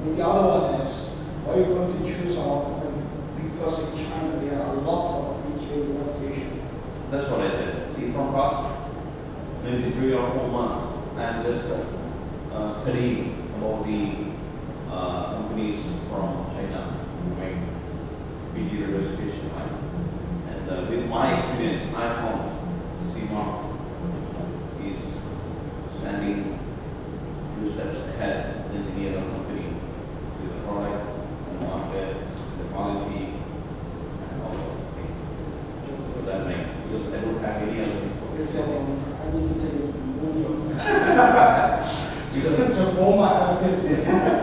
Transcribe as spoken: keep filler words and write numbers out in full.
And the other one is, why are you going to choose our company? Because in China there are lots of B Q workstation. That's what I said. See, from past maybe three or four months, I'm just uh, uh, studying about the uh, companies from China who make B G railway station, right? And uh, with my experience, I found C-Mark is standing two steps ahead than any other company with the product, the market, the quality, and all those things. So that makes, because I don't have any other So information. I need to take a movie. Because it's a former advertisement.